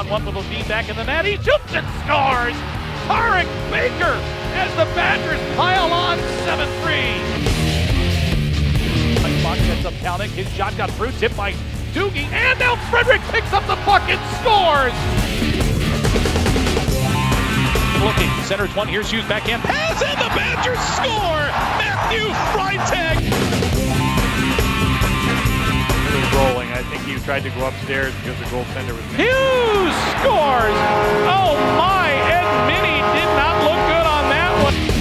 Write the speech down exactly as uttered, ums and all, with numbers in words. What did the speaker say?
one-on-one with Levine back in the net. He shoots and scores! Tarek Baker as the Badgers pile on seven three. Fox sets up Kalnick. His shot got through, tipped by Doogie, and now Frederick picks up the puck and scores! Looking, centers one, here's Hughes backhand pass, and the Badgers score! Matthew Freitag! It was rolling. I think he tried to go upstairs because the goaltender was missing. Hughes scores! Oh my, Ed Minnie did not look good on that one.